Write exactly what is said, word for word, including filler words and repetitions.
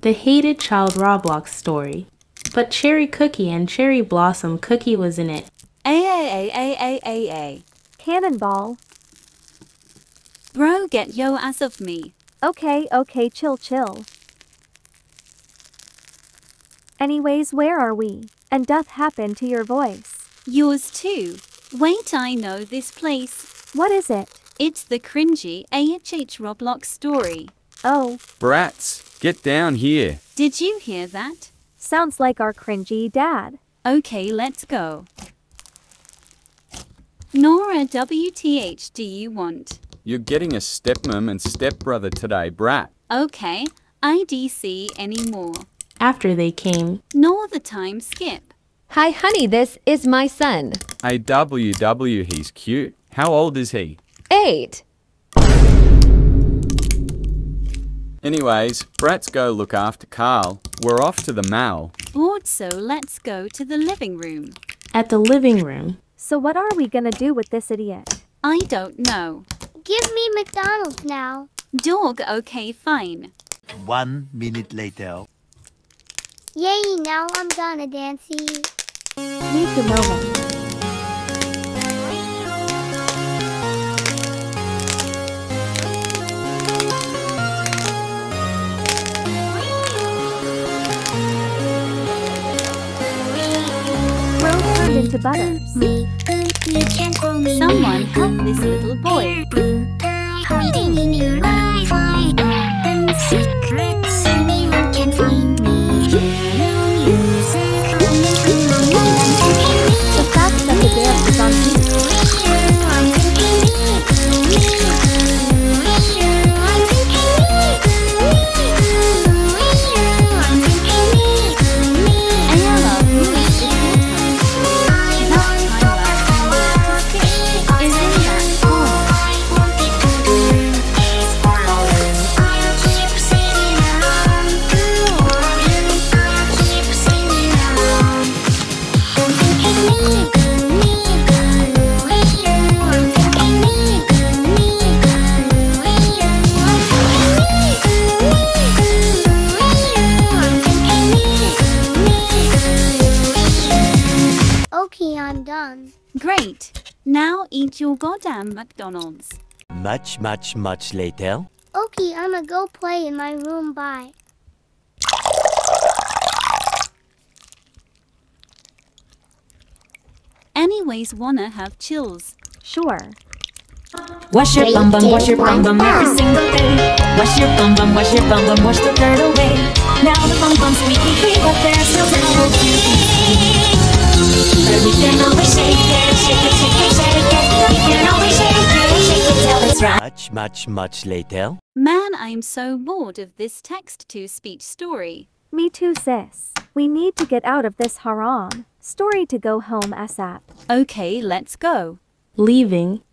The Hated Child Roblox story. But Cherry Cookie and Cherry Blossom Cookie was in it. A A A A A A A. Cannonball. Bro, get yo ass off me. Okay, okay, chill, chill. Anyways, where are we? And doth happen to your voice? Yours too. Wait, I know this place. What is it? It's the cringy A H H Roblox story. Oh. Brats, get down here. Did you hear that? Sounds like our cringy dad. Okay, let's go. Nora, W T H do you want? You're getting a stepmom and stepbrother today, brat. Okay, I D C anymore. After they came, Nor the time skip. Hi, honey, this is my son. A W W, he's cute. How old is he? Eight. Anyways, brats go look after Carl. We're off to the mall. Bored, so let's go to the living room. at the living room. So what are we gonna do with this idiot? I don't know. Give me McDonald's now. Dog, okay, fine. One minute later. Yay, now I'm gonna dancey. Need to know him. Turned into butters. Someone help this little boy. Hiding in your eyes, open secrets. Anyone can find me. The fact that the dance is on beat. Okay, I'm done. Great. Now eat your goddamn McDonald's. Much, much, much later. Okay, I'ma go play in my room. Bye. Anyways, wanna have chills. Sure. Wash your bum bum, wash your bum bum every single day. Wash your bum bum, wash your bum bum, wash the dirt away. Now the bum bum's squeaky clean, but there's still towels to be seen. But we can always shake it, shake it, shake it, shake it. We can always shake it, shake it till it's right. Much, much, much later. Man, I'm so bored of this text-to-speech story. Me too, sis. We need to get out of this haram. Story to go home ASAP. Okay, let's go. Leaving,